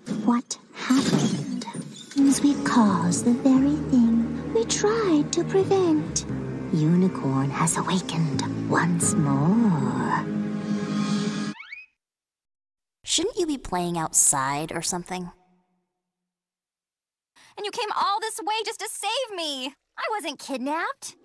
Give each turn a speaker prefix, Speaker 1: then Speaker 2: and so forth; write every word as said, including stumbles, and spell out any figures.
Speaker 1: What happened is we caused the very thing we tried to prevent. Unicorn has awakened once more.
Speaker 2: Shouldn't you be playing outside or something?
Speaker 3: And you came all this way just to save me! I wasn't kidnapped!